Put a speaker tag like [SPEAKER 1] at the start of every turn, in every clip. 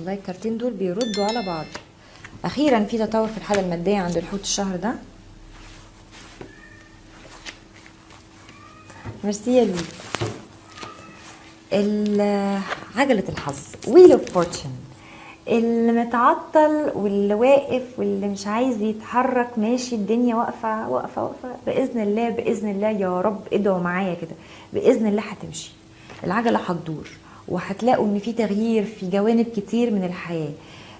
[SPEAKER 1] والله الكارتين دول بيردوا على بعض. اخيرا في تطور في الحاله الماديه عند الحوت الشهر ده. ميرسي يا لولو. عجله الحظ ويل اوف فورتشن، اللي متعطل واللي واقف واللي مش عايز يتحرك ماشي، الدنيا واقفه واقفه واقفه. باذن الله باذن الله يا رب ادعوا معايا كده، باذن الله هتمشي العجله، هتدور وهتلاقوا ان في تغيير في جوانب كتير من الحياه،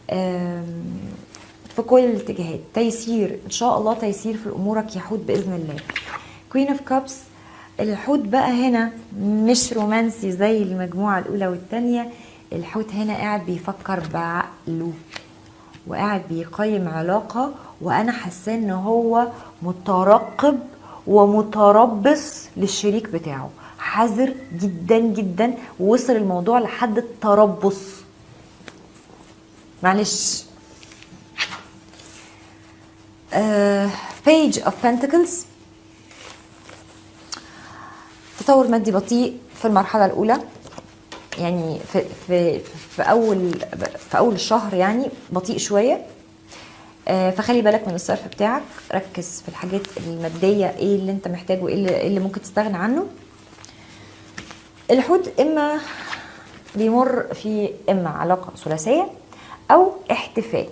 [SPEAKER 1] في كل الاتجاهات. تيسير ان شاء الله، تيسير في امورك يا حوت باذن الله. كوين اوف كابس، الحوت بقى هنا مش رومانسي زي المجموعه الاولى والثانيه. الحوت هنا قاعد بيفكر بعقله وقاعد بيقيم علاقه، وانا حاسه ان هو مترقب ومتربص للشريك بتاعه، حذر جدا جدا، ووصل الموضوع لحد التربص. معلش. Page of Pentacles، تطور مادي بطيء في المرحله الاولى، يعني في اول الشهر يعني بطيء شويه. فخلي بالك من الصرف بتاعك، ركز في الحاجات الماديه، ايه اللي انت محتاجه، ايه اللي ممكن تستغنى عنه. الحوت اما بيمر في اما علاقه ثلاثيه او احتفال،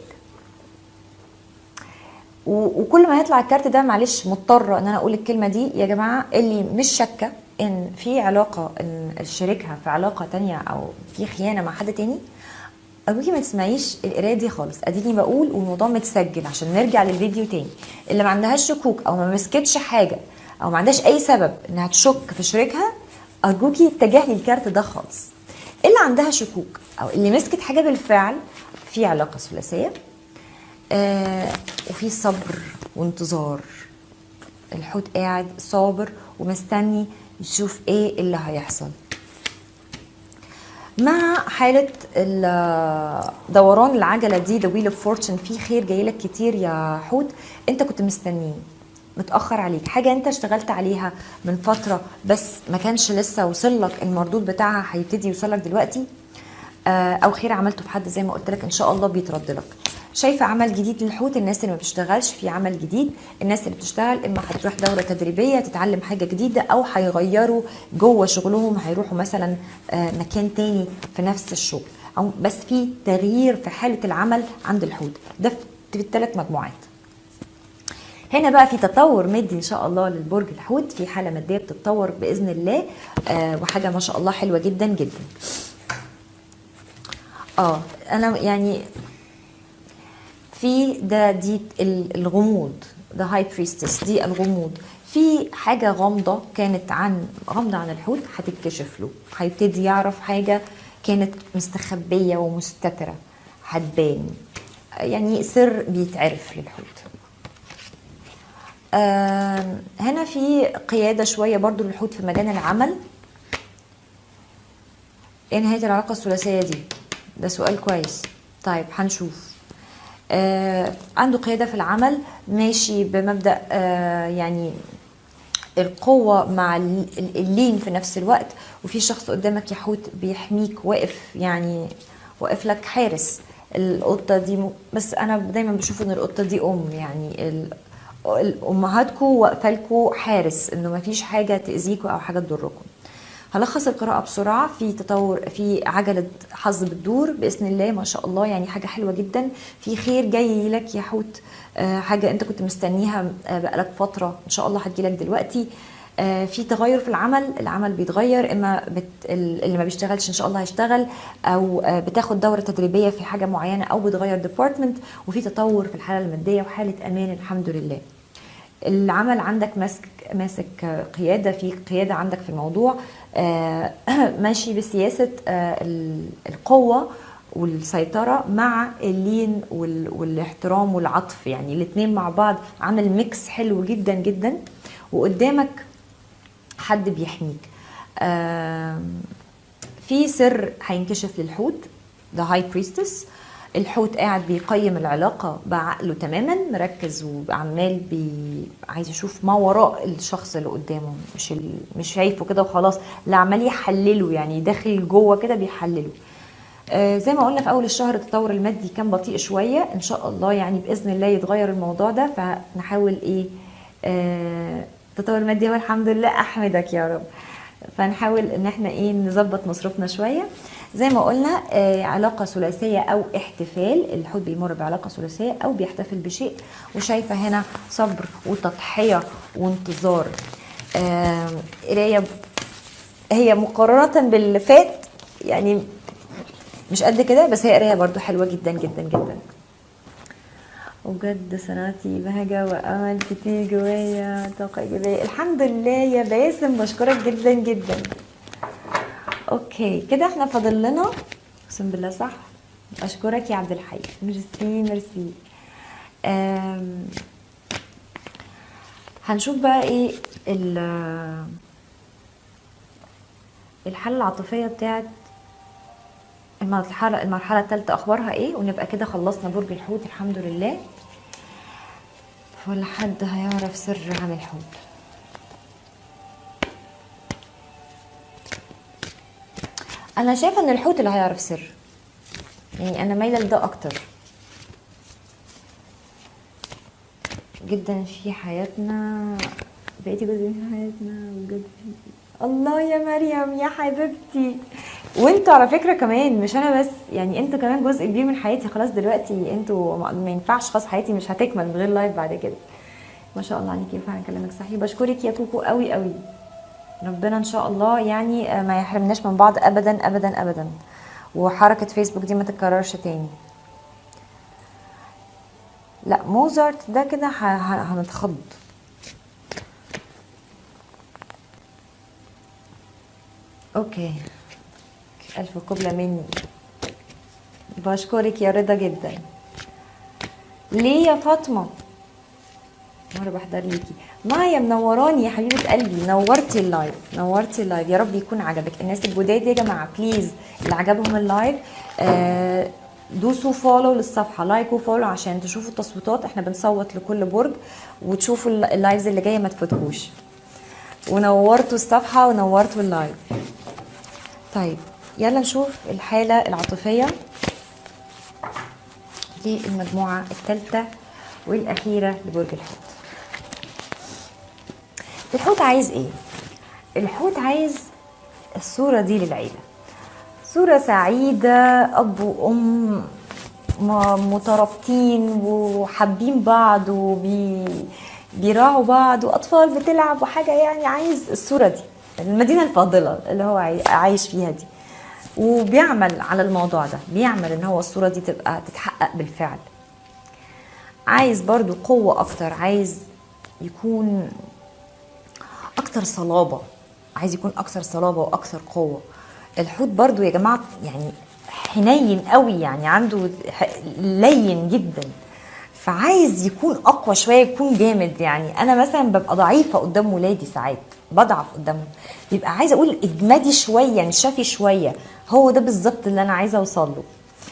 [SPEAKER 1] وكل ما يطلع الكارت ده معلش مضطره ان انا اقول الكلمه دي يا جماعه، اللي مش شاكه ان في علاقه، ان شريكها في علاقه تانية او في خيانه مع حد تاني، ارجوكي ما تسمعيش القرايه دي خالص. اديني بقول والموضوع متسجل عشان نرجع للفيديو تاني. اللي ما عندهاش شكوك او ما مسكتش حاجه او ما عندهاش اي سبب انها تشك في شريكها، ارجوكي اتجاهلي الكارت ده خالص. اللي عندها شكوك او اللي مسكت حاجه بالفعل في علاقه ثلاثيه، وفي صبر وانتظار. الحوت قاعد صابر ومستني يشوف ايه اللي هيحصل. مع حالة دوران العجلة دي، The Wheel of Fortune، في خير جايلك كتير يا حوت. انت كنت مستنيه، متأخر عليك، حاجة انت اشتغلت عليها من فترة بس ما كانش لسه وصلك المردود بتاعها، هيبتدي يوصلك دلوقتي. او خير عملته في حد زي ما قلت لك، ان شاء الله بيترد لك. شايفه عمل جديد للحوت. الناس اللي ما بتشتغلش في عمل جديد، الناس اللي بتشتغل اما هتروح دوره تدريبيه تتعلم حاجه جديده، او هيغيروا جوه شغلهم، هيروحوا مثلا مكان تاني في نفس الشغل، او بس في تغيير في حاله العمل عند الحوت ده في الثلاث مجموعات. هنا بقى في تطور مادي ان شاء الله للبرج الحوت، في حاله ماديه بتتطور باذن الله، وحاجه ما شاء الله حلوه جدا جدا. انا يعني في دي الغموض، ده هاي بريستس، دي الغموض. في حاجة غامضة كانت غامضة عن الحوت، هتتكشف له، هيبتدي يعرف حاجة كانت مستخبية ومستترة هتبان، يعني سر بيتعرف للحوت. هنا في قيادة شوية برضو للحوت في مجال العمل. ايه نهاية العلاقة الثلاثية دي؟ ده سؤال كويس. طيب هنشوف. عنده قيادة في العمل، ماشي بمبدأ يعني القوة مع اللين في نفس الوقت. وفي شخص قدامك يا حوت بيحميك، واقف يعني واقف لك حارس. القطة دي بس أنا دايما بشوف إن القطة دي يعني أمهاتكم واقفة لكم حارس، إنه مفيش حاجة تأذيكم أو حاجة تضركم. هلخص القراءة بسرعة. في تطور، في عجلة حظ بتدور بإذن الله ما شاء الله، يعني حاجة حلوة جدا. في خير جاي لك يا حوت، حاجة انت كنت مستنيها بقالك فترة ان شاء الله هتجيلك دلوقتي. في تغير في العمل بيتغير، اما اللي ما بيشتغلش ان شاء الله هيشتغل، او بتاخد دورة تدريبية في حاجة معينة، او بتغير ديبارتمنت. وفي تطور في الحالة المادية وحالة امان الحمد لله. العمل عندك ماسك قيادة، في قيادة عندك في الموضوع، ماشي بسياسة القوة والسيطرة مع اللين والاحترام والعطف، يعني الاتنين مع بعض عامل ميكس حلو جدا جدا. وقدامك حد بيحميك. في سر هينكشف للحوت، ده هاي بريستس. الحوت قاعد بيقيم العلاقة بعقله تماما، مركز وعمال عايز يشوف ما وراء الشخص اللي قدامه، مش شايفه كده وخلاص، لا عمال يحلله، يعني داخل جوه كده بيحلله. زي ما قلنا في اول الشهر التطور المادي كان بطيء شويه، ان شاء الله يعني باذن الله يتغير الموضوع ده، فنحاول ايه التطور المادي هو الحمد لله، احمدك يا رب. فنحاول ان احنا ايه نظبط مصروفنا شويه. زي ما قلنا علاقه ثلاثيه او احتفال، الحوت بيمر بعلاقه ثلاثيه او بيحتفل بشيء، وشايفه هنا صبر وتضحيه وانتظار. قرايه هي مقارنه باللي فات يعني مش قد كده، بس هي قرايه برضو حلوه جدا جدا جدا. وبجد صنعتي بهجة وأمل كتير جوايا، طاقة إيجابية. الحمد لله يا باسم، بشكرك جدا جدا. أوكي كده احنا فاضل لنا، أقسم بالله صح، أشكرك يا عبد الحي، ميرسي ميرسي. هنشوف بقى إيه الحالة العاطفية بتاعت المرحلة الثالثة، أخبارها إيه، ونبقى كده خلصنا برج الحوت الحمد لله. ولا حد هيعرف سر عن الحوت؟ انا شايفه ان الحوت اللي هيعرف سر، يعني انا مايله لده اكتر جدا في حياتنا، بقيتي جزء من حياتنا بجد. الله يا مريم يا حبيبتي، وانتوا على فكره كمان، مش انا بس، يعني انتوا كمان جزء كبير من حياتي. خلاص دلوقتي انتوا ما ينفعش، خلاص حياتي مش هتكمل من غير لايف بعد كده. ما شاء الله عليكي، فعلا كلامك صحيح. بشكرك يا كوكو قوي قوي، ربنا ان شاء الله يعني ما يحرمناش من بعض ابدا ابدا ابدا، وحركه فيسبوك دي ما تتكررش تاني. لا موزارت ده كده هنتخض. اوكي، الف قبلة مني. بشكرك يا رضا جدا. ليه يا فاطمه؟ مرة بحضر ليكي مايا، منوراني يا حبيبه قلبي، نورتي اللايف نورتي اللايف، يا رب يكون عجبك. الناس الجداد يا جماعه بليز اللي عجبهم اللايف دوسوا فولو للصفحه، لايك وفولو عشان تشوفوا التصويتات، احنا بنصوت لكل برج، وتشوفوا اللايفز اللي جايه ما تفوتكوش. ونورتوا الصفحه ونورتوا اللايف. طيب يلا نشوف الحاله العاطفيه للمجموعه الثالثه والاخيره لبرج الحوت. الحوت عايز ايه؟ الحوت عايز الصورة دي للعيلة، صورة سعيدة، أب وأم مترابطين وحابين بعض وبيراعوا بعض وأطفال بتلعب وحاجة، يعني عايز الصورة دي، المدينة الفاضلة اللي هو عايش فيها دي، وبيعمل على الموضوع ده، بيعمل ان هو الصورة دي تبقى تتحقق بالفعل. عايز برضو قوة أكتر، عايز يكون اكتر صلابه، عايز يكون اكثر صلابه واكثر قوه. الحوت برضو يا جماعه يعني حنين قوي، يعني عنده لين جدا، فعايز يكون اقوى شويه، يكون جامد. يعني انا مثلا ببقى ضعيفه قدام ولادي، ساعات بضعف قدامهم، بيبقى عايزه اقول اجمدي شويه، انشفي شويه. هو ده بالظبط اللي انا عايزه اوصل له.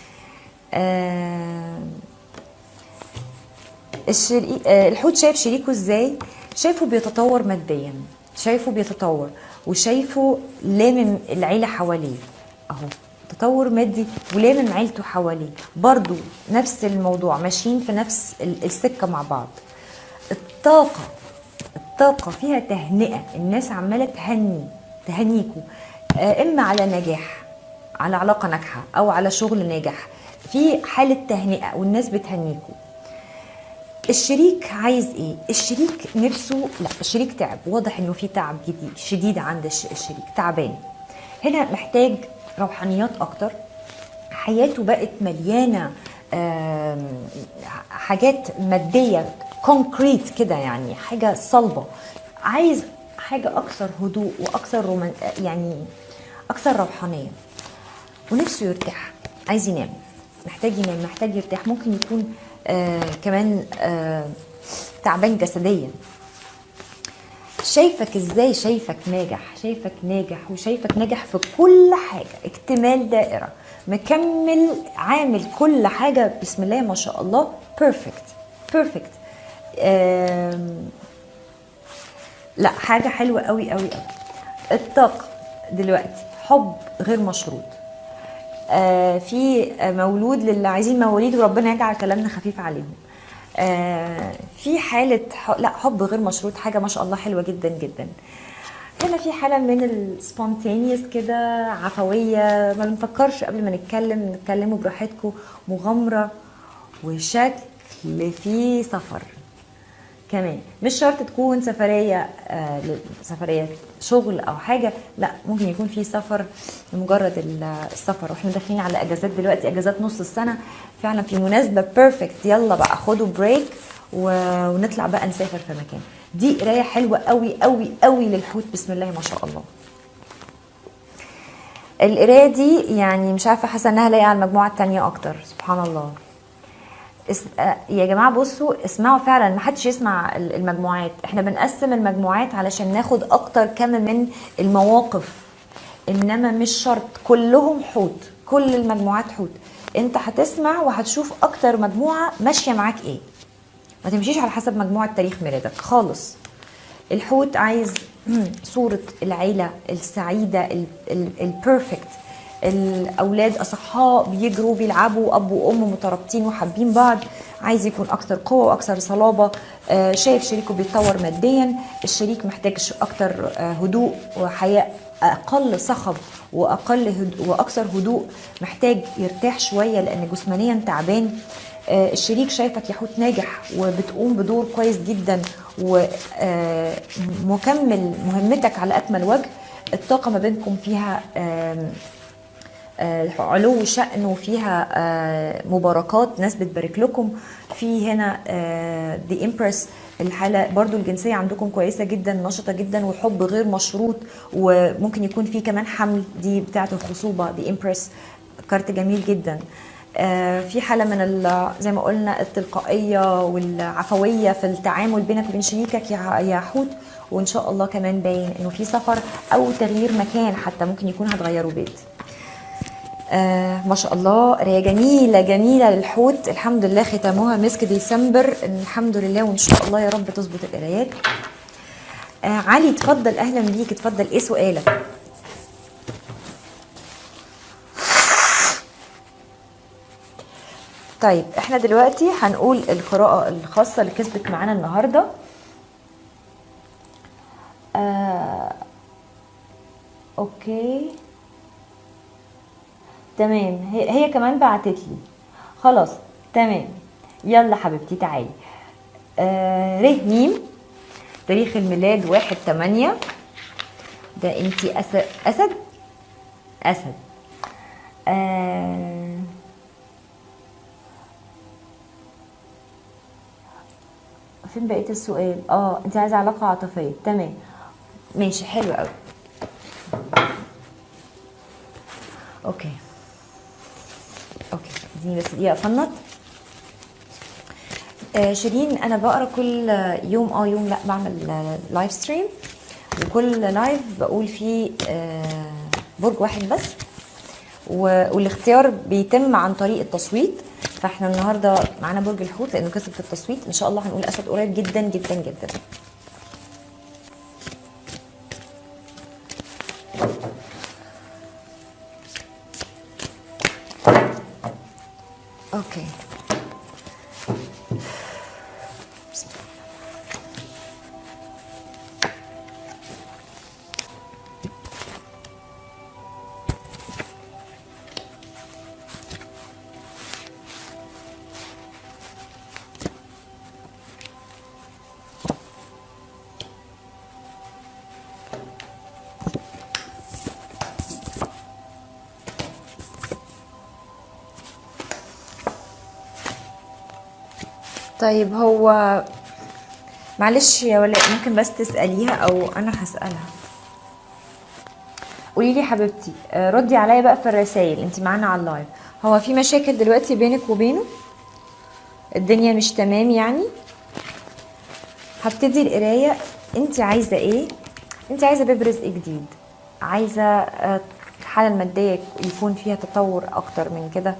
[SPEAKER 1] الحوت شايف شريكه ازاي؟ شايفه بيتطور ماديا، شايفه بيتطور، وشايفه لامم العيلة حواليه اهو، تطور مادي ولامم عيلته حواليه، برضو نفس الموضوع، ماشيين في نفس السكة مع بعض. الطاقة فيها تهنئة، الناس عمالة تهنيكوا، اما على نجاح، على علاقة ناجحة او على شغل ناجح، في حالة تهنئة والناس بتهنيكوا. الشريك عايز ايه؟ الشريك نفسه، لا الشريك تعب، واضح انه في تعب شديد عند الشريك، تعبان هنا، محتاج روحانيات اكتر، حياته بقت مليانه حاجات ماديه كونكريت كده، يعني حاجه صلبه، عايز حاجه اكثر هدوء واكثر يعني اكثر روحانيه، ونفسه يرتاح، عايز ينام، محتاج ينام، محتاج يرتاح. ممكن يكون كمان تعبان جسديا. شايفك ازاي؟ شايفك ناجح وشايفك ناجح في كل حاجة، اكتمال دائرة، مكمل، عامل كل حاجة بسم الله ما شاء الله بيرفكت. لا حاجة حلوة قوي قوي قوي. الطاقة دلوقتي حب غير مشروط، في مولود للي عايزين مواليد، وربنا يجعل كلامنا خفيف عليهم. في حالة لا حب غير مشروط، حاجة ما شاء الله حلوة جدا جدا. هنا في حالة من السبونتينيوس كده، عفوية، ما بنفكرش قبل ما نتكلموا براحتكم، مغامرة وشكل في سفر كمان. مش شرط تكون سفرية سفرية شغل او حاجة، لا ممكن يكون في سفر لمجرد السفر. واحنا داخلين على اجازات دلوقتي، اجازات نص السنة، فعلا في مناسبة بيرفكت. يلا بقى خدوا بريك ونطلع بقى نسافر في مكان. دي قراية حلوة قوي قوي قوي للحوت، بسم الله ما شاء الله. القراية دي يعني مش عارفة، حاسة انها لايقة على المجموعة التانية اكتر، سبحان الله. يا جماعة بصوا اسمعوا فعلا، ما حدش يسمع المجموعات. احنا بنقسم المجموعات علشان ناخد اكتر كم من المواقف، انما مش شرط كلهم حوت، كل المجموعات حوت. انت هتسمع وهتشوف اكتر مجموعة ماشية معاك ايه، ما تمشيش على حسب مجموعة تاريخ ميلادك خالص. الحوت عايز صورة العيلة السعيدة البيرفكت، الأولاد أصحاء بيجروا بيلعبوا، أب وأم مترابطين وحابين بعض، عايز يكون أكثر قوة وأكثر صلابة. شايف شريكه بيتطور ماديا، الشريك محتاج أكثر هدوء وحياة، أقل صخب وأكثر هدوء، محتاج يرتاح شوية لأن جسمانيا تعبان. الشريك شايفك يا حوت ناجح وبتقوم بدور كويس جدا ومكمل مهمتك على أكمل وجه. الطاقة ما بينكم فيها علو شأن، وفيها مباركات، ناس بتبارك لكم. في هنا The Empress، الحالة برضو الجنسية عندكم كويسة جدا، نشطة جدا، وحب غير مشروط، وممكن يكون في كمان حمل، دي بتاعة الخصوبة. The Empress كارت جميل جدا. في حالة من زي ما قلنا التلقائية والعفوية في التعامل بينك وبين شريكك يا حوت. وإن شاء الله كمان باين إنه في سفر أو تغيير مكان، حتى ممكن يكون هتغيروا بيت. ما شاء الله قرايه جميله جميله للحوت، الحمد لله ختامها مسك ديسمبر، الحمد لله، وان شاء الله يا رب تظبط القرايات. علي اتفضل، اهلا بيك، اتفضل، ايه سؤالك؟ طيب احنا دلوقتي هنقول القراءه الخاصه اللي كسبت معانا النهارده. اوكي تمام، هي كمان بعتت لي، خلاص تمام. يلا حبيبتي تعالي. ره ميم، تاريخ الميلاد 1/8. ده انتي اسد اسد. فين بقية السؤال؟ انتي عايزة علاقة عاطفية، تمام ماشي، حلو قوي. اوكي اديني بس دقيقة افنط. شيرين، انا بقرا كل يوم يوم لا بعمل لايف ستريم، وكل لايف بقول فيه برج واحد بس، والاختيار بيتم عن طريق التصويت. فاحنا النهارده معانا برج الحوت لانه كسب في التصويت، ان شاء الله هنقول اسد قريب جدا جدا جدا. اوكي طيب، هو معلش يا ولاء، ممكن بس تسأليها او انا هسألها. قولي لي حبيبتي، ردي عليا بقى في الرسائل، انت معانا على اللايف. هو في مشاكل دلوقتي بينك وبينه؟ الدنيا مش تمام يعني؟ هبتدي القرايه. انت عايزه ايه؟ انت عايزه باب رزق جديد، عايزه الحاله الماديه يكون فيها تطور اكتر من كده.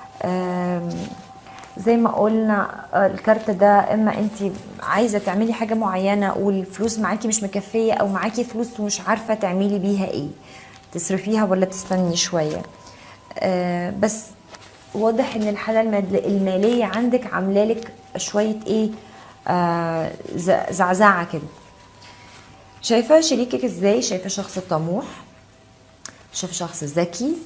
[SPEAKER 1] زي ما قلنا الكارت ده، اما انت عايزه تعملي حاجه معينه والفلوس معاكي مش مكفيه، او معاكي فلوس ومش عارفه تعملي بيها ايه، تصرفيها ولا تستني شويه. بس واضح ان الحالة المالية عندك عاملالك شوية ايه، زعزعة كده. شايفة شريكك ازاي؟ شايفة شخص طموح، شايفة شخص ذكي،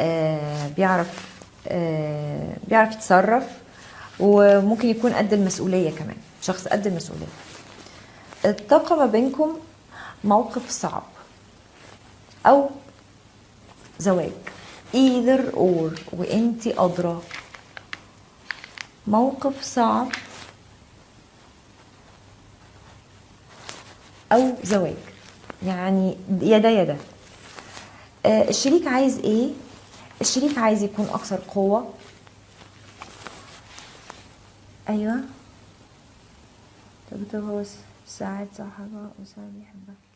[SPEAKER 1] بيعرف يتصرف، وممكن يكون قد المسؤولية كمان، شخص قد المسؤولية. الطاقة ما بينكم موقف صعب او زواج، either or، وانتي ادرى. موقف صعب او زواج، يعني يا ده يا ده. الشريك عايز ايه؟ الشريك عايز يكون اكثر قوة. ايوه. طب هو ساعات صاحبها وساعات بيحبها.